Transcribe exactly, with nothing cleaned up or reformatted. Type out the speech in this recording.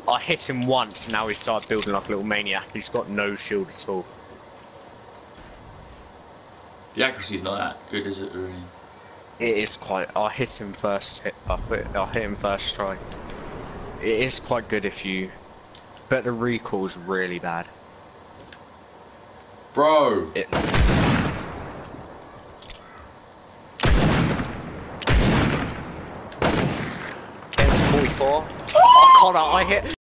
I hit him once, and now he started building like a little maniac. He's got no shield at all. The accuracy's not that good, is it, really? It is quite. I hit him first hit. I hit, I hit him first try. It is quite good if you, but the recall's really bad. Bro. It, forty-four. Oh, Connor, I hit.